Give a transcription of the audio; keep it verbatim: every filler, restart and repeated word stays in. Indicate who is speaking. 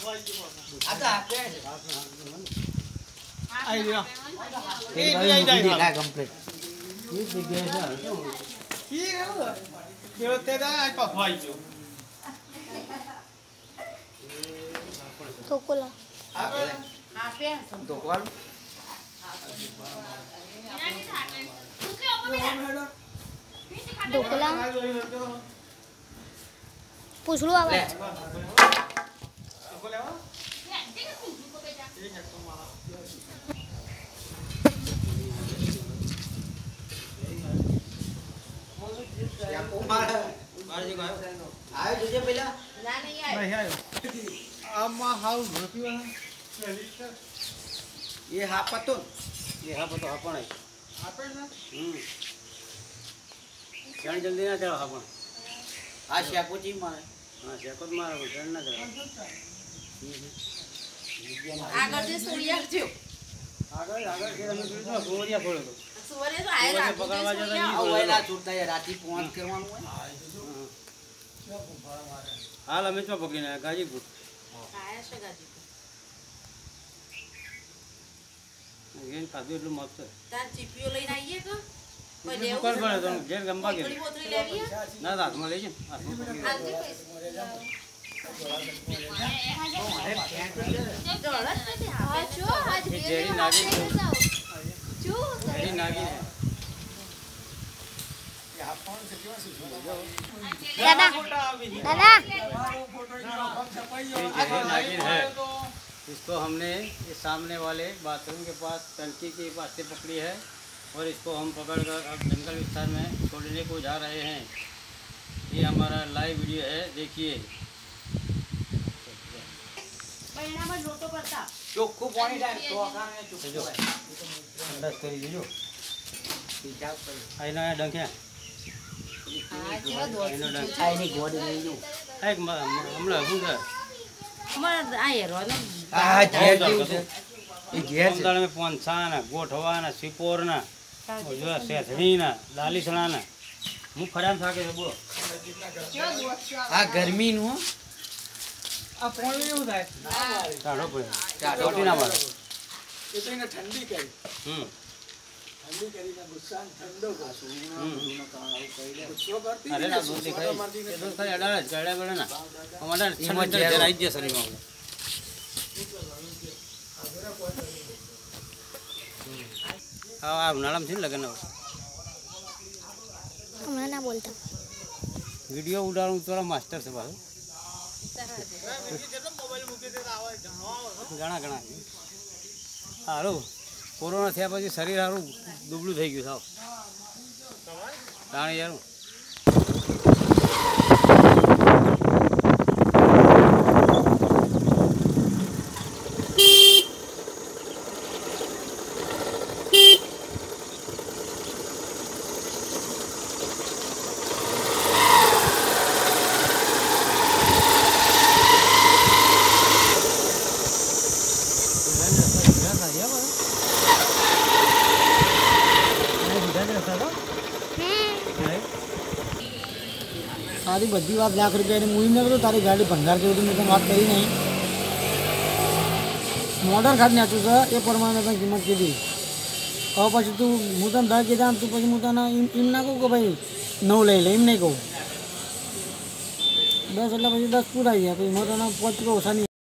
Speaker 1: आई दिया
Speaker 2: एक बार देखा कंप्लीट ये जगह है
Speaker 1: ठीक है वो ये तेरा आज पफाई जो
Speaker 3: Tokola.
Speaker 2: Tokol
Speaker 3: Tokola पूछ लो आवाज
Speaker 2: आयो तुझे पहला
Speaker 1: नहीं आयो अब मां हाउस होती है
Speaker 2: ये हापतो ये हापतो हापण है
Speaker 1: हापण ना
Speaker 2: हम्म जण जल्दी ना चलो हापण आ शाकोची मारे हां शाकोत मारे जण ना करो
Speaker 4: આગળ જે સોરિયા થયો
Speaker 2: આગળ આગળ કે અમે જોઈતો સોરિયા ફોડ્યો તો
Speaker 4: સોરે તો આય રાખો
Speaker 2: પકડવા જતા ઈ ઓયલા છૂટતા યાર રાતી પાંચ કરવાનું હોય હાલ અમે તો પકડીને ગાજીપુર
Speaker 4: આયા છે ગાજીપુર
Speaker 2: એન કાદુ એટલું મસ્ત
Speaker 4: તાર ચીપીઓ લઈને આવીએ તો કોઈ લેવું
Speaker 2: દુકાન પર તો ઘેર ગંબા કે
Speaker 4: થોડી બોતરી લેવી
Speaker 2: ના હાથમાં લઈ જ હાથમાં પકડી
Speaker 4: આલજી હા જો આજ
Speaker 2: ये जेरी नागिन
Speaker 4: જો
Speaker 2: जेरी नागिन है
Speaker 3: दादा दादा
Speaker 2: ये जेरी नागिन है इसको हमने इस सामने वाले बाथरूम के पास टंकी के पास से पकड़ी है और इसको हम पकड़कर अब जंगल विस्तार में छोड़ने को जा रहे हैं। ये हमारा लाइव वीडियो है, देखिए।
Speaker 4: પરિણામાં લોટો કરતા
Speaker 2: ચોખ્ખું પાણી ડાયરેક્ટ તો આકાને ચોખ્ખું અંદાજ કરી દેજો હિસાબ કરી આઈનો આ ડંખ્યા
Speaker 4: આ કેવા દોડ
Speaker 2: આઈનો ડંખ
Speaker 4: આઈની ગોડ લઈ જો
Speaker 2: એક હમણાં શું છે
Speaker 4: અમાર આ હેરોનો
Speaker 2: આ ઘેર જેવું છે એ ઘેર છે મેં પોંછાના ગોઠવાના સિપોરના જો સેથણીના લાલીસણાના હું ફરામ થાકે છે બોલો આ ગરમીનું
Speaker 1: आ पानी એવું થાય
Speaker 2: ચાડો પડે ચાડો ના મારો
Speaker 1: એ તો એને ઠંડી કરી
Speaker 2: હમ
Speaker 1: ઠંડી કરીને ગુસ્સા ઠંડો કરશું ગુસ્સો કરતી
Speaker 2: અરે ના દૂધ દેખાય એ દૂધ ખાલી અડાળ જ ગળે ગળે ના અમારા છન્દર જરા જ શરીરમાં હા આ ઉનાળામાં છે ને લગન
Speaker 3: हमें ना बोलता
Speaker 2: વિડીયો ઉડાડું થોડા માસ્ટર છે પાછું ઘણા ઘણા સારું કોરોના થયા પછી શરીર સારું દુબળું થઈ ગયું સાવ જાણે યાર
Speaker 5: તારી બધી વાત લાખ રૂપિયાની મુહિમ ને બધું તારી ગાડી ભંગાર જેવું મેં તને વાત કરી નહીં મોડર ખાટ નાખ્યું છે એ પ્રમાણે તને કિંમત કીધી હવે પછી તું હું તને દસ કીધા તું પછી હું તને એમ એમ ના કહું કે ભાઈ નવ લઈ લે એમ નહીં કહું દસ એટલે પછી દસ પૂરાઈ ગયા પછી હું તને પાંચ રૂપિયા ઓછા નહીં